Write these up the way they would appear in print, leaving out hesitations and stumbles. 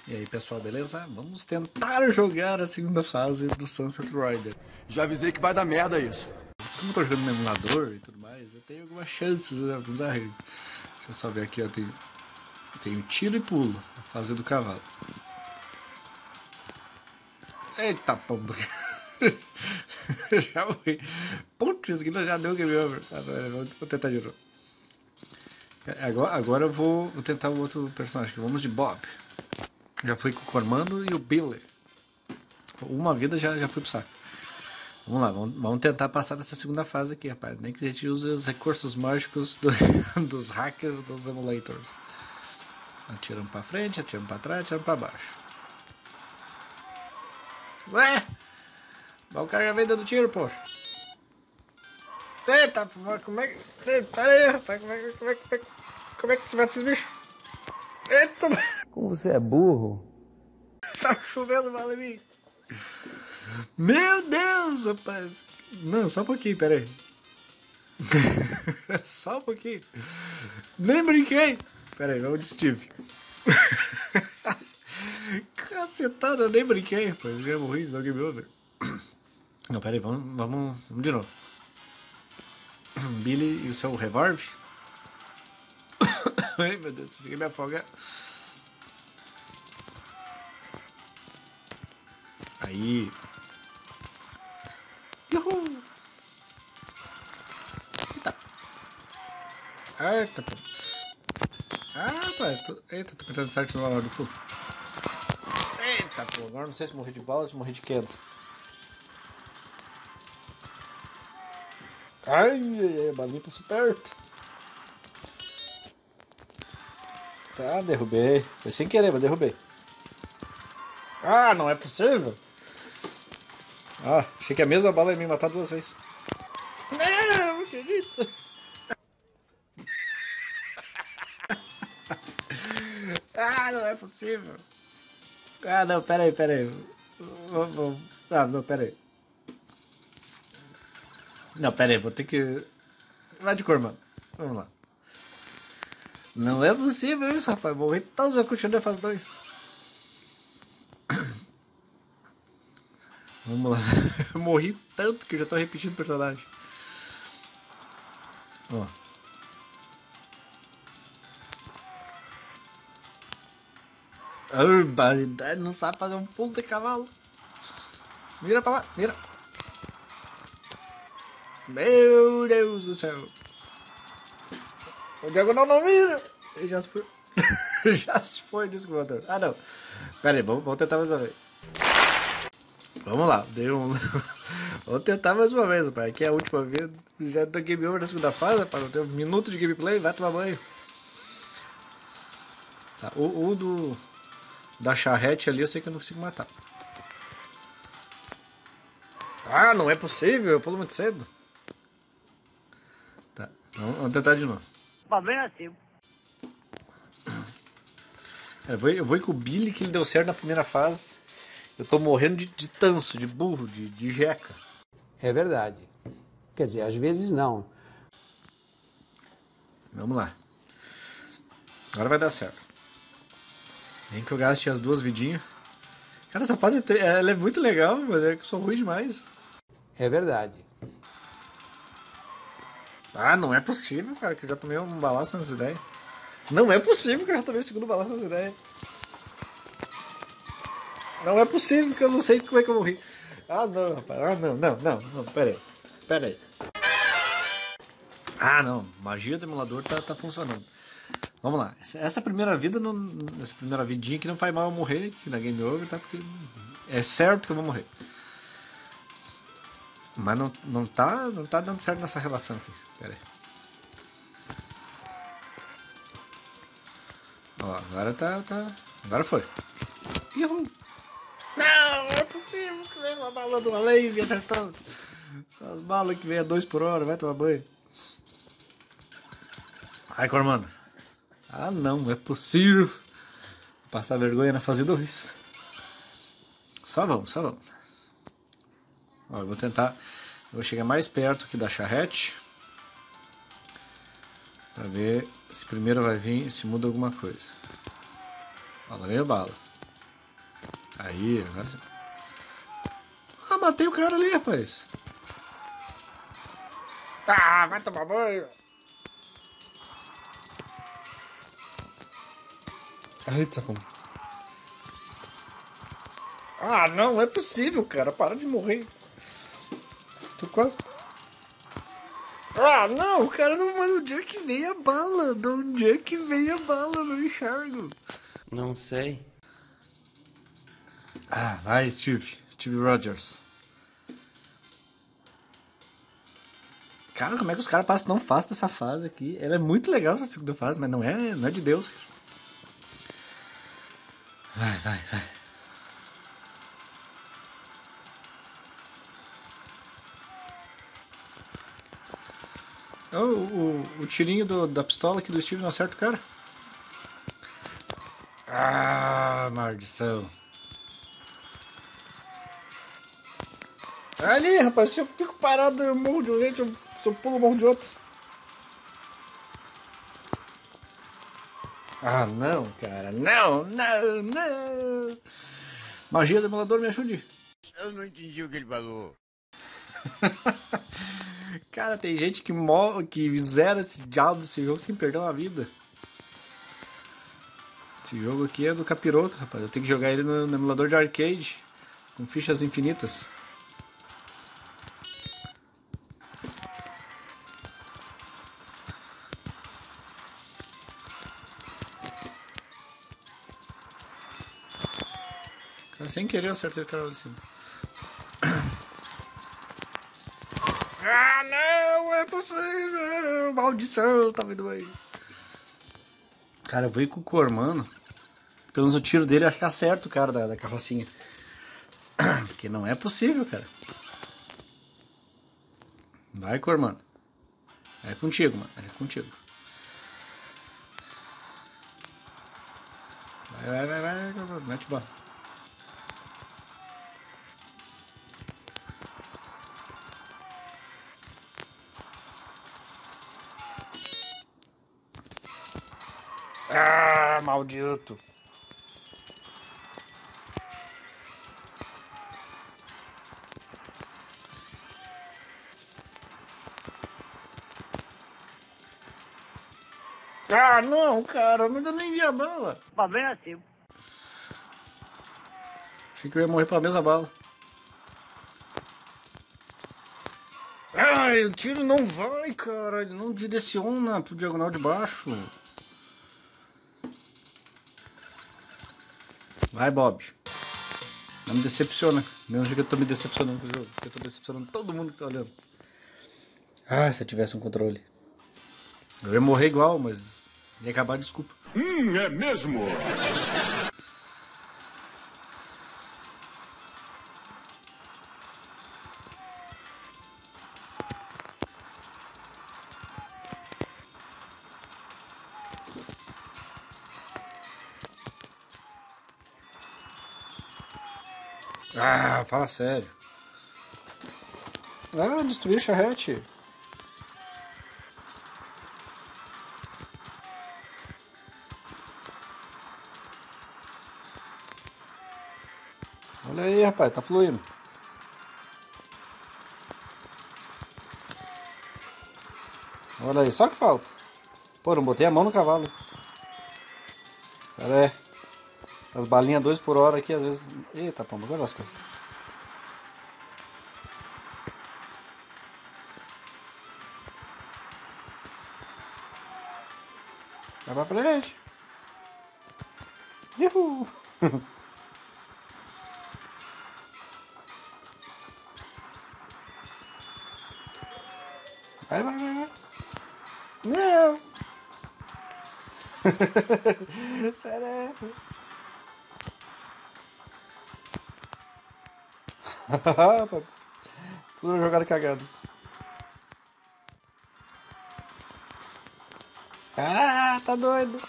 E aí pessoal, beleza? Vamos tentar jogar a segunda fase do Sunset Rider. Já avisei que vai dar merda isso. Como eu tô jogando no emulador e tudo mais, eu tenho algumas chances, né? Vamos arregos. Deixa eu só ver aqui, ó. Tenho tiro e pulo, a fase do cavalo. Eita pomba! Já morri. Putz, isso aqui já deu game over. Vou tentar de novo. Agora eu vou tentar o outro personagem. Vamos de Bob. Já fui com o Cormando e o Billy. Uma vida já foi pro saco. Vamos lá, vamos tentar passar dessa segunda fase aqui, rapaz. Nem que a gente use os recursos mágicos dos hackers, dos emulators. Atiramos pra frente, atiramos pra trás, atiramos pra baixo. Ué! O cara já veio dando tiro, poxa. Eita, como é que... Pera aí, rapaz, como é que se mata esses bichos? Eita! Como você é burro? Tá chovendo bala em mim. Meu Deus, rapaz. Não, só um pouquinho, pera aí. Só um pouquinho. Nem brinquei. Pera aí, vamos de Steve. Cacetada, eu nem brinquei, rapaz. Eu já morri, não game over. Não, pera aí, vamos de novo. Billy e o seu revolve. Ai, meu Deus, fiquei me afogar. Aí. Uhul. Eita. Eita, pô. Ah, pai. Eita, tô tentando start na hora do pulo. Eita, pô. Agora não sei se morri de bala ou se morri de queda. Ai, a balinha passou perto. Tá, derrubei. Foi sem querer, mas derrubei. Ah, não é possível. Ah, achei que a mesma bala ia me matar duas vezes. Não acredito. Ah, não é possível. Ah, não, pera aí. Ah, não, pera aí. Não, pera aí, vou ter que... Vai de cor, mano. Vamos lá. Não é possível isso, rapaz. Morri todos, vai continuar a fase 2. Vamos lá. Eu morri tanto que eu já tô repetindo o personagem. Ó. Barbaridade, não sabe fazer um pulo de cavalo. Mira pra lá, mira. Meu Deus do céu. O diagonal não mira. Ele já se foi. Já se foi, desculpa. Ah, não. Pera aí, vamos tentar mais uma vez. Vamos lá, deu um... Vamos tentar mais uma vez, pai. Aqui é a última vez. Já tô game over na segunda fase, rapaz. Não tem um minuto de gameplay, vai tomar banho. Tá, o da charrete ali eu sei que eu não consigo matar. Ah, não é possível, eu pulo muito cedo. Tá, vamos tentar de novo. Problema é seu. Eu vou ir com o Billy, que ele deu certo na primeira fase. Eu tô morrendo de tanso, de burro, de jeca. É verdade. Quer dizer, às vezes não. Vamos lá. Agora vai dar certo. Nem que eu gaste as duas vidinhas. Cara, essa fase ela é muito legal, mas é que eu sou ruim demais. É verdade. Ah, não é possível, cara, que eu já tomei um balaço nessa ideia. Não é possível que eu já tomei o segundo balaço nessa ideia. Não é possível que eu não sei como é que eu morri. Ah, não, rapaz. Ah, não. Pera aí. Ah, não. Magia do emulador tá funcionando. Vamos lá. Essa primeira vida, essa primeira vidinha que não faz mal eu morrer, que na Game Over, tá? Porque é certo que eu vou morrer. Mas não tá dando certo nessa relação aqui. Pera aí. Ó, agora tá. Agora foi. Uhul. Não é possível que venha uma bala do além e me acertando. São as balas que vem a 2 por hora, vai tomar banho. Ai, Cormano. Ah, não é possível. Passar vergonha na fase 2. Só vamos. Ó, eu vou tentar. Eu vou chegar mais perto aqui da charrete. Pra ver se primeiro vai vir, se muda alguma coisa. Ó, lá vem a bala. Aí, agora sim. Ah, matei o cara ali, rapaz. Ah, vai tomar banho. Eita, como... Ah, não é possível, cara. Para de morrer. Tô quase... Ah, não, cara, não, mas onde é que veio a bala? De onde é que veio a bala? Eu não enxergo. Não sei. Ah, vai, Steve. Steve Rogers. Cara, como é que os caras passam tão fácil dessa fase aqui? Ela é muito legal essa segunda fase, mas não é de Deus. Vai, vai, vai. Oh, o tirinho da pistola aqui do Steve não acerta o cara. Ah, maldição. Ali, rapaz, se eu fico parado, eu morro de um jeito, se eu pulo, eu morro de outro. Ah, não, cara, não, não, não. Magia do emulador, me ajude. Eu não entendi o que ele falou. Cara, tem gente que morre, que zera esse diabo desse jogo sem perder uma vida. Esse jogo aqui é do capiroto, rapaz. Eu tenho que jogar ele no emulador de arcade, com fichas infinitas. Cara, sem querer eu acertei o cara lá de cima. Ah, não, é possível! Maldição, tá vendo aí? Cara, eu vou ir com o Cormano. Pelo menos o tiro dele, acho que acerta o cara da carrocinha. Porque não é possível, cara. Vai, Cormano. É contigo, mano. É contigo. Vai, Cormano. Mete bala. Ah, maldito. Ah, não, cara, mas eu nem vi a bala. Problema é seu. Achei que eu ia morrer pela mesma bala. Ai, o tiro não vai, cara. Ele não direciona pro diagonal de baixo. Vai, Bob. Não me decepciona. Mesmo jeito que eu tô me decepcionando com o jogo. Eu tô decepcionando todo mundo que tá olhando. Ah, se eu tivesse um controle. Eu ia morrer igual, mas ia acabar a desculpa. É mesmo? Ah, fala sério. Ah, destruir a charrete. Olha aí, rapaz, tá fluindo. Olha aí, só que falta. Pô, não botei a mão no cavalo. Pera aí. As balinhas 2 por hora aqui, às vezes... Eita, pomba, agora lascou. Vai pra frente. Uhul. Vai. Não. Sério. Tudo jogada cagada. Ah, tá doido.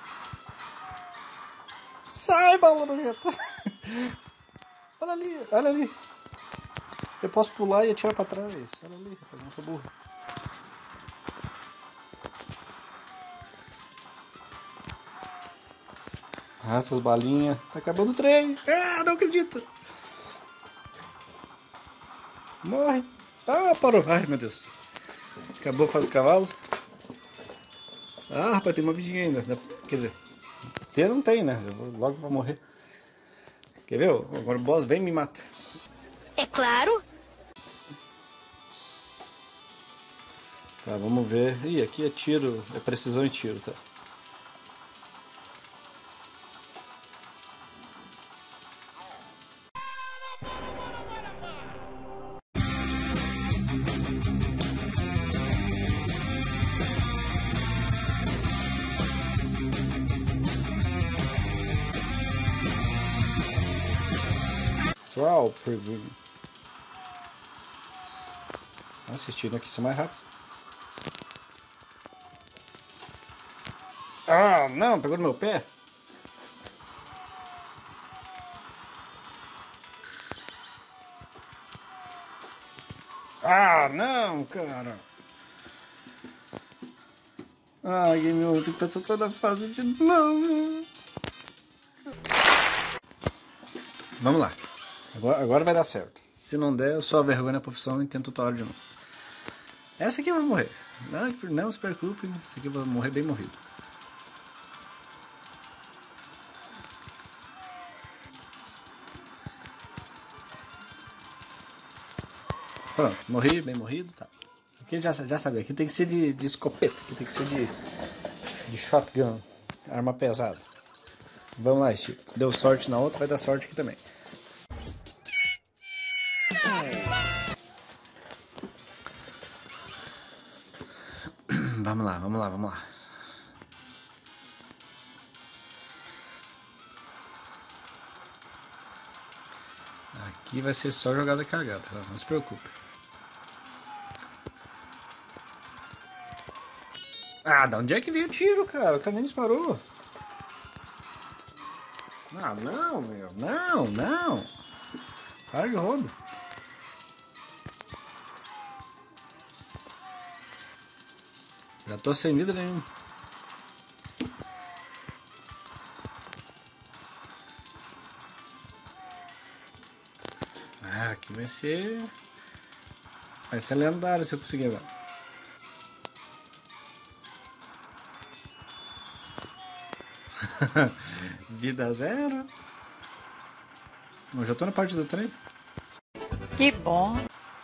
Sai, bala nojenta. Olha ali, olha ali. Eu posso pular e atirar pra trás. Olha ali, rapaz, não sou burro. Arrasta as balinhas. Tá acabando o trem. Ah, não acredito. Morre. Ah, parou. Ai, meu Deus. Acabou a fase do cavalo. Ah, rapaz, tem uma vidinha ainda. Quer dizer, ter não tem, né? Eu vou logo pra morrer. Quer ver? Agora o boss vem e me mata. É claro. Tá, vamos ver. Ih, aqui é tiro. É precisão e tiro, tá? Draw Preview. Assistindo aqui, isso é mais rápido. Ah, não, pegou no meu pé. Ah, não, cara. Ah, game over, tem que passar toda a fase de novo. Vamos lá. Agora vai dar certo. Se não der, eu sou a vergonha da profissão e tento outra hora de novo. Essa aqui eu vou morrer. Não se preocupe, essa aqui eu vou morrer bem morrido. Pronto, morri, bem morrido, tá. Aqui já sabia, aqui tem que ser de escopeta, aqui tem que ser de shotgun, arma pesada. Vamos lá, Steve. Deu sorte na outra, vai dar sorte aqui também. Vamos lá, vamos lá, vamos lá. Aqui vai ser só jogada cagada, tá? Não se preocupe. Ah, da onde é que veio o tiro, cara? O cara nem disparou. Ah, não, meu. Não, não. Para de roubo. Já tô sem vida nenhuma. Ah, aqui vai ser... Vai ser lendário se eu conseguir agora. Vida zero. Eu já tô na parte do trem. Que bom.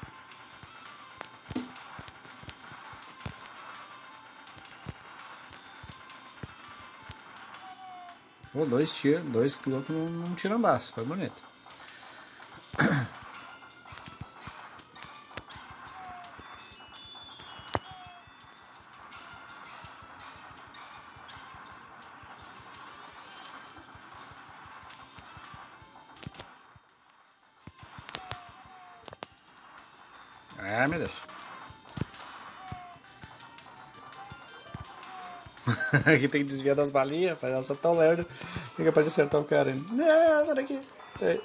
Pô, dois loucos num tirambaço. Foi bonito. Ah, meu Deus. Aqui tem que desviar das balinhas, faz essa tão lerda. É capaz de acertar o cara. Não, sai daqui. Ei.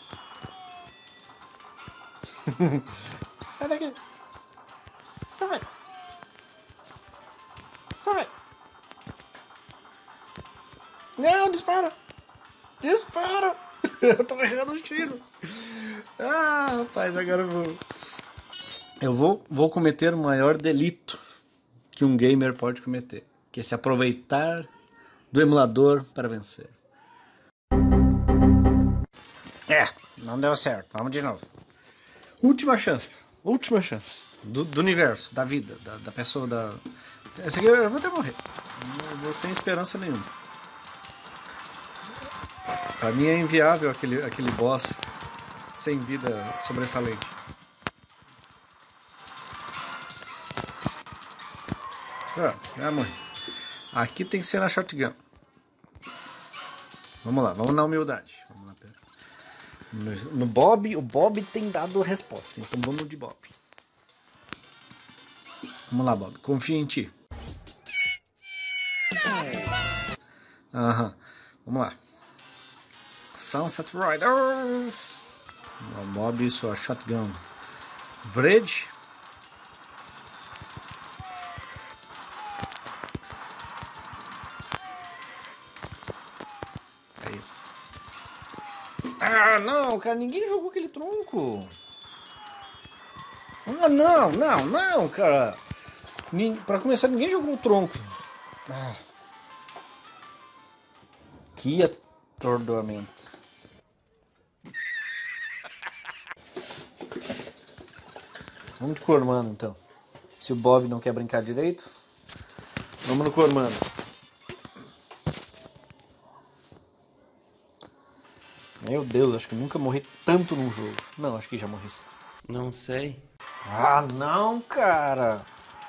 Sai daqui. Sai. Sai. Não, dispara. Dispara. Eu tô errando o tiro. Ah, rapaz, agora eu vou cometer o maior delito que um gamer pode cometer, que é se aproveitar do emulador para vencer. Não deu certo. Vamos de novo. Última chance. Última chance. Do universo, da vida, da pessoa, da... Essa aqui eu vou até morrer. Eu vou sem esperança nenhuma. Pra mim é inviável aquele boss sem vida sobressalente. Pronto, já morri. Aqui tem que ser na shotgun. Vamos lá, vamos na humildade. Vamos lá, pera. No Bob, o Bob tem dado resposta, então vamos de Bob. Vamos lá, Bob, confio em ti. Aham, vamos lá. Sunset Riders. O Bob e sua shotgun. Verde. Ah, não, cara, ninguém jogou aquele tronco. Ah, não, cara. Pra começar, ninguém jogou o tronco. Ah. Que atordoamento. Vamos de Cormano, então. Se o Bob não quer brincar direito, vamos no Cormano. Meu Deus, acho que nunca morri tanto num jogo. Não, acho que já morri. Não sei. Ah, não, cara.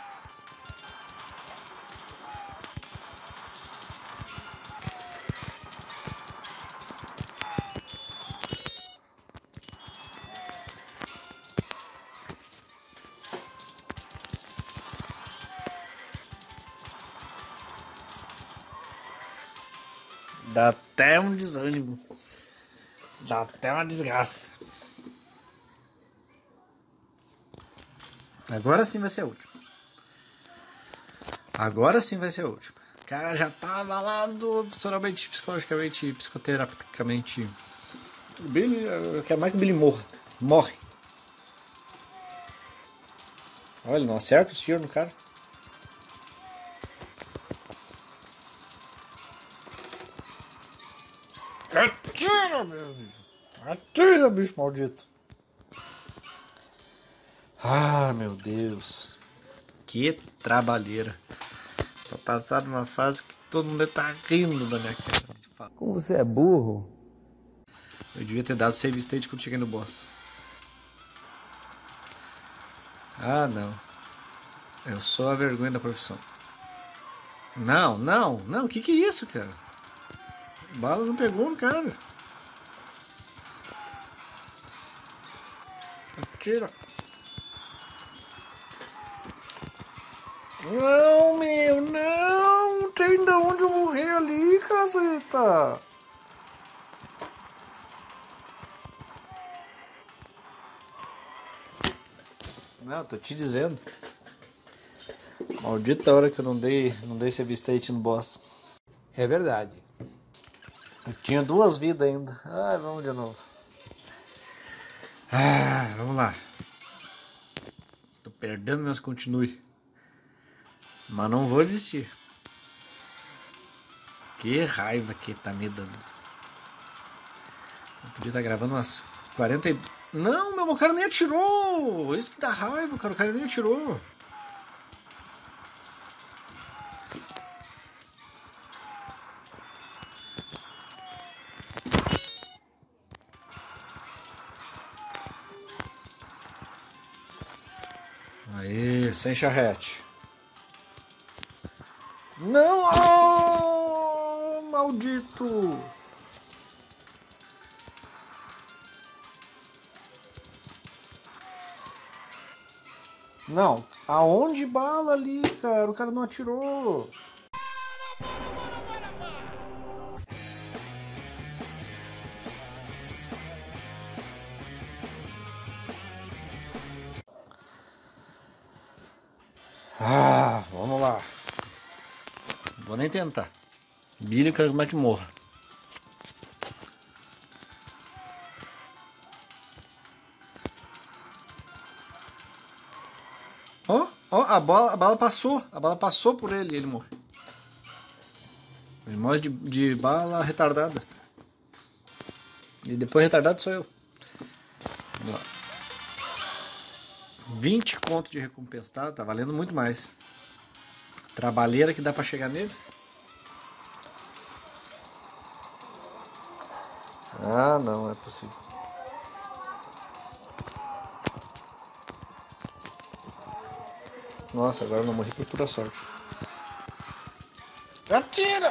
Dá até um desânimo. Dá até uma desgraça. Agora sim vai ser a última. Agora sim vai ser a última. O cara já tá abalado profissionalmente, psicologicamente, psicoterapeuticamente. O Billy, eu quero mais que o Billy morra. Morre. Olha, não acerta os tiros no cara. Atira, meu bicho. Atira, bicho maldito. Ah, meu Deus. Que trabalheira. Pra passar numa fase que todo mundo tá rindo da minha cara. Como você é burro. Eu devia ter dado save state quando cheguei no boss. Ah, não. Eu sou a vergonha da profissão. Não. Que é isso, cara? Bala não pegou no cara. Atira. Não, meu, não. Tem de onde eu morrer ali, caceta. Não, tô te dizendo. Maldita hora que eu não dei save state no boss. É verdade. Eu tinha 2 vidas ainda. Ah, vamos de novo. Ah, vamos lá. Tô perdendo meus continue. Mas não vou desistir. Que raiva que tá me dando. Eu podia estar gravando umas 42. Não, meu cara nem atirou. Isso que dá raiva, cara. O cara nem atirou. Aí, sem charrete. Não! Oh, maldito! Não, aonde bala ali, cara? O cara não atirou. Ah, vamos lá. Vou nem tentar. Billy, quero como é que morra. Ó, a bala passou. A bala passou por ele e ele morre. Ele morre de bala retardada. E depois retardado sou eu. Vamos lá. 20 conto de recompensa, tá? Tá valendo muito mais. Trabalheira que dá pra chegar nele. Ah, não é possível. Nossa, agora eu não morri por pura sorte. Atira!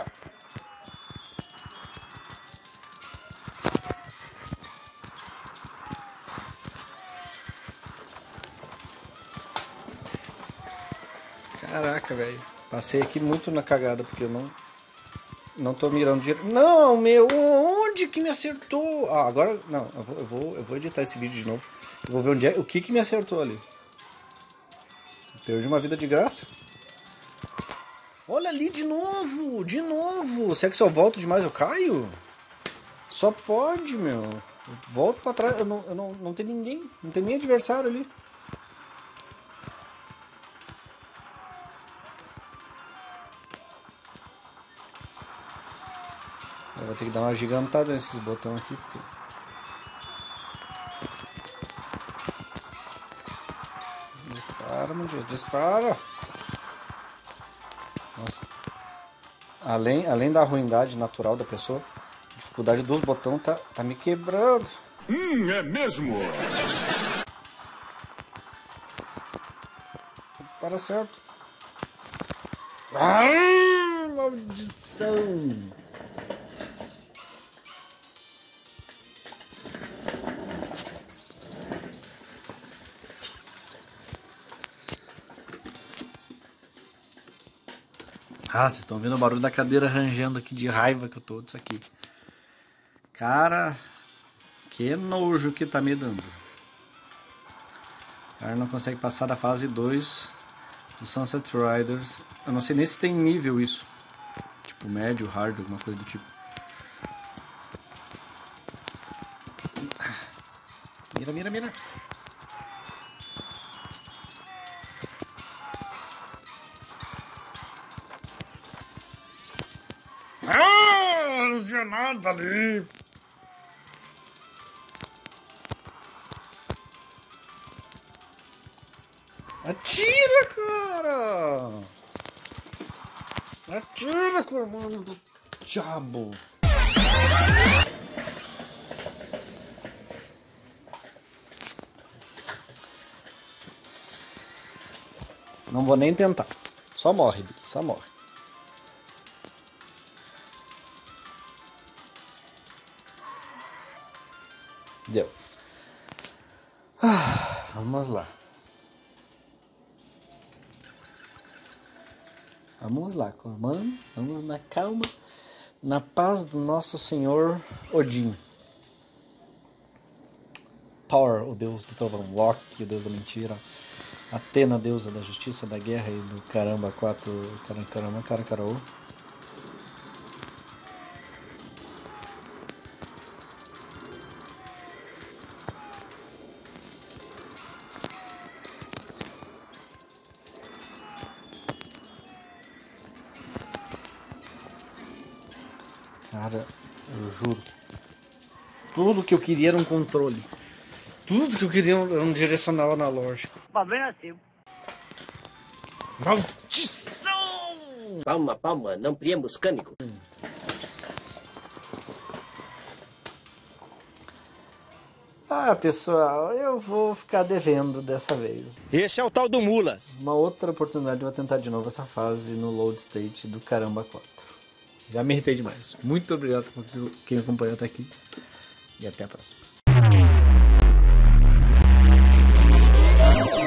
Caraca, velho. Passei aqui muito na cagada, porque eu não tô mirando direito. Não, meu, onde que me acertou? Ah, agora, não, eu vou editar esse vídeo de novo. Eu vou ver onde o que me acertou ali. Perdi uma vida de graça. Olha ali de novo. Será que se eu volto demais eu caio? Só pode, meu. Eu volto pra trás, não tem ninguém, não tem nem adversário ali. Eu vou ter que dar uma gigantada nesses botões aqui, porque... Dispara, meu Deus, dispara! Nossa. Além da ruindade natural da pessoa, a dificuldade dos botões tá me quebrando. É mesmo? Dispara certo. Ah, maldição! Ah, vocês estão vendo o barulho da cadeira rangendo aqui, de raiva que eu tô disso aqui. Cara, que nojo que tá me dando. O cara não consegue passar da fase 2 do Sunset Riders. Eu não sei nem se tem nível isso. Tipo médio, hard, alguma coisa do tipo. Mira, mira, mira. Não tinha nada ali. Atira, cara! Atira, comando do diabo! Não vou nem tentar. Só morre, Billy, só morre. Deu. Vamos lá. Vamos lá, Cormano. Vamos na calma, na paz do nosso Senhor Odin. Thor, o deus do trovão. Loki, o deus da mentira. Atena, deusa da justiça, da guerra e do caramba 4. Caramba, caracarou. Cara, eu juro. Tudo que eu queria era um controle. Tudo que eu queria era um direcional analógico. Maldição! Palma, palma, não priemos cânico. Ah, pessoal, eu vou ficar devendo dessa vez. Esse é o tal do Mulas. Uma outra oportunidade, eu vou tentar de novo essa fase no Load State do Caramba 4. Já me irritei demais. Muito obrigado por quem acompanhou até aqui. E até a próxima.